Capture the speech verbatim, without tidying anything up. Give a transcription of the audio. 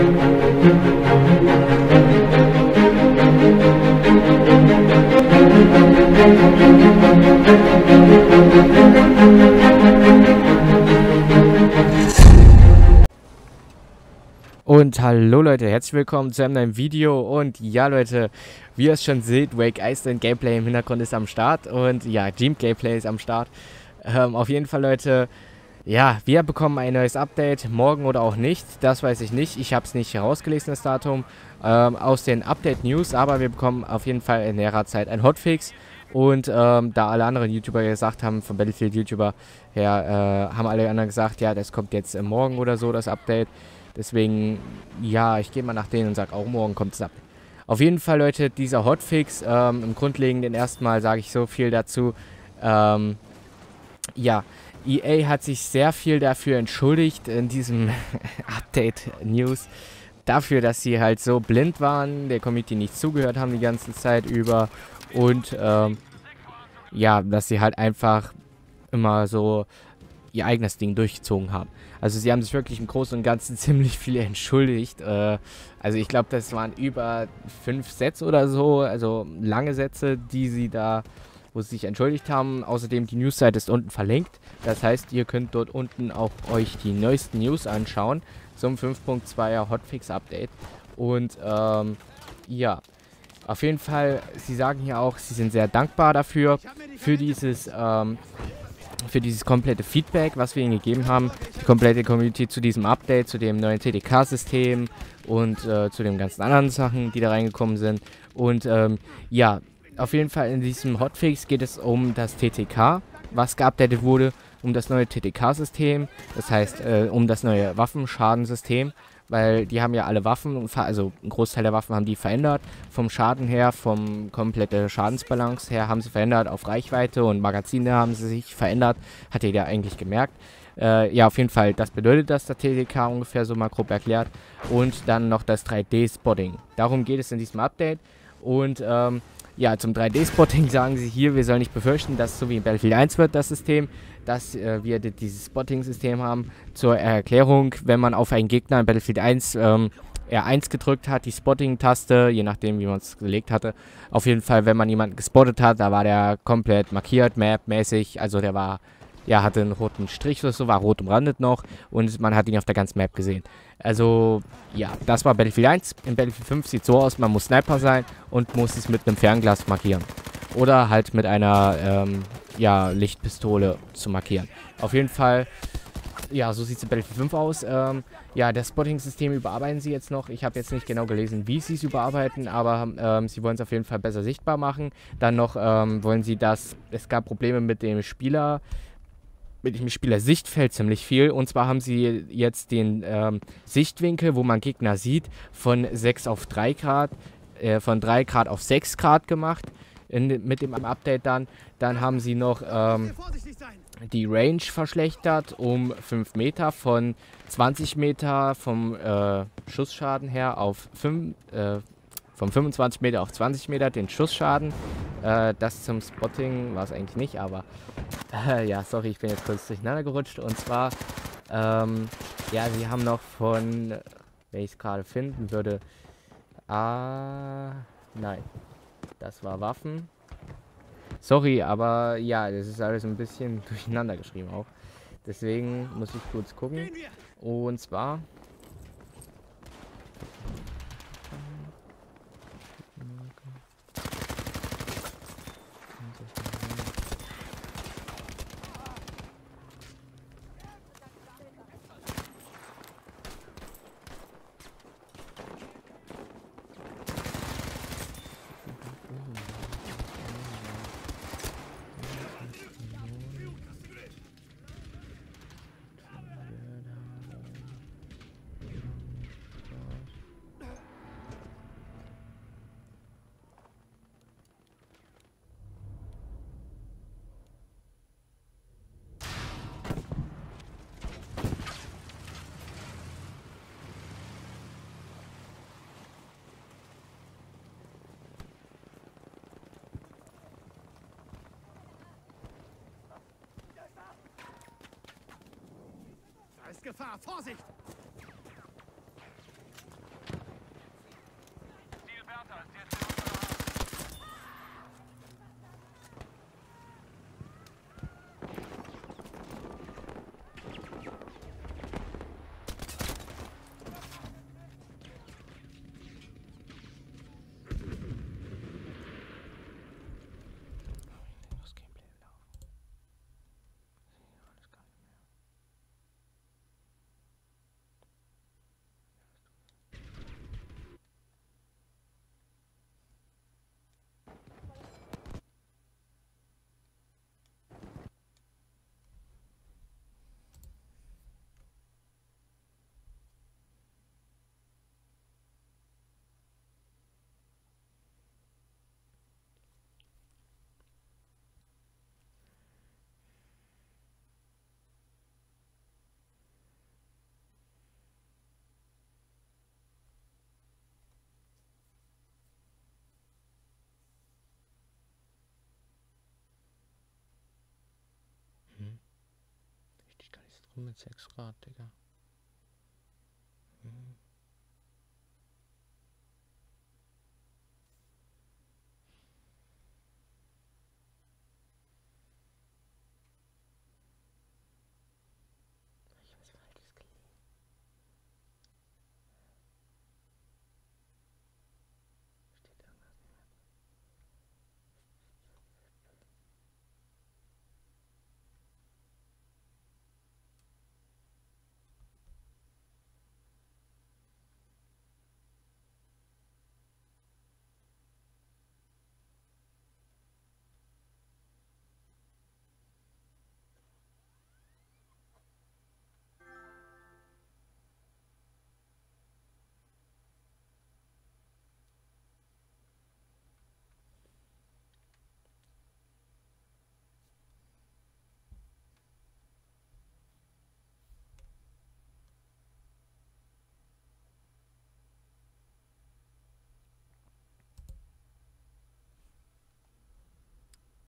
Und hallo Leute, herzlich willkommen zu einem neuen Video. Und ja Leute, wie ihr es schon seht, Wake Island Gameplay im Hintergrund ist am Start. Und ja, Dream Gameplay ist am Start. Ähm, auf jeden Fall Leute, ja, wir bekommen ein neues Update, morgen oder auch nicht, das weiß ich nicht. Ich habe es nicht herausgelesen, das Datum, ähm, aus den Update-News. Aber wir bekommen auf jeden Fall in näherer Zeit ein Hotfix. Und ähm, da alle anderen YouTuber gesagt haben, von Battlefield-YouTuber her, äh, haben alle anderen gesagt, ja, das kommt jetzt äh, morgen oder so, das Update. Deswegen, ja, ich gehe mal nach denen und sage, auch morgen kommt es ab. Auf jeden Fall, Leute, dieser Hotfix, ähm, im Grundlegenden erstmal sage ich so viel dazu. Ähm, ja, E A hat sich sehr viel dafür entschuldigt in diesem Update-News. Dafür, dass sie halt so blind waren, der Community nicht zugehört haben die ganze Zeit über. Und, ähm, ja, dass sie halt einfach immer so ihr eigenes Ding durchgezogen haben. Also sie haben sich wirklich im Großen und Ganzen ziemlich viel entschuldigt. Äh, also ich glaube, das waren über fünf Sätze oder so, also lange Sätze, die sie da, wo sie sich entschuldigt haben. Außerdem die Newsseite ist unten verlinkt. Das heißt, ihr könnt dort unten auch euch die neuesten News anschauen zum fünf Punkt zweier Hotfix-Update. Und ähm, ja, auf jeden Fall, sie sagen hier auch, sie sind sehr dankbar dafür, für dieses ähm, für dieses komplette Feedback, was wir ihnen gegeben haben, die komplette Community zu diesem Update, zu dem neuen T D K-System und äh, zu den ganzen anderen Sachen, die da reingekommen sind. Und ähm, ja, auf jeden Fall in diesem Hotfix geht es um das T T K, was geupdatet wurde, um das neue T T K-System, das heißt äh, um das neue Waffenschadensystem, weil die haben ja alle Waffen, also ein Großteil der Waffen haben die verändert, vom Schaden her, vom komplette Schadensbalance her haben sie verändert, auf Reichweite und Magazine haben sie sich verändert, hat ihr ja eigentlich gemerkt. Äh, ja, auf jeden Fall, das bedeutet das, der T T K ungefähr so mal grob erklärt. Und dann noch das drei D-Spotting. Darum geht es in diesem Update. Und ähm, ja, zum drei D-Spotting sagen sie hier, wir sollen nicht befürchten, dass es so wie in Battlefield eins wird, das System, dass äh, wir dieses Spotting-System haben. Zur Erklärung, wenn man auf einen Gegner in Battlefield eins ähm, R eins gedrückt hat, die Spotting-Taste, je nachdem wie man es gelegt hatte, auf jeden Fall, wenn man jemanden gespottet hat, da war der komplett markiert, Map-mäßig, also der war, ja, hatte einen roten Strich oder so, war rot umrandet noch und man hat ihn auf der ganzen Map gesehen. Also, ja, das war Battlefield eins. In Battlefield fünf sieht es so aus, man muss Sniper sein und muss es mit einem Fernglas markieren. Oder halt mit einer, ähm, ja, Lichtpistole zu markieren. Auf jeden Fall, ja, so sieht es in Battlefield fünf aus. Ähm, ja, das Spotting-System überarbeiten sie jetzt noch. Ich habe jetzt nicht genau gelesen, wie sie es überarbeiten, aber ähm, sie wollen es auf jeden Fall besser sichtbar machen. Dann noch ähm, wollen sie das, es gab Probleme mit dem Spieler, mit dem Spieler Sichtfeld ziemlich viel. Und zwar haben sie jetzt den ähm, Sichtwinkel, wo man Gegner sieht, von sechs auf drei Grad, äh, von drei Grad auf sechs Grad gemacht. In, mit dem Update dann. Dann haben sie noch ähm, die Range verschlechtert um fünf Meter, von zwanzig Meter vom äh, Schussschaden her auf fünf, äh, von fünfundzwanzig Meter auf zwanzig Meter den Schussschaden. Äh, das zum Spotting war es eigentlich nicht, aber äh, ja, sorry, ich bin jetzt kurz durcheinander gerutscht. Und zwar, ähm, ja, sie haben noch von, wenn ich es gerade finden würde, ah, nein. Das war Waffen. Sorry, aber ja, das ist alles ein bisschen durcheinander geschrieben auch. Deswegen muss ich kurz gucken. Und zwar... Gefahr, Vorsicht! mit sechs Grad, Digga.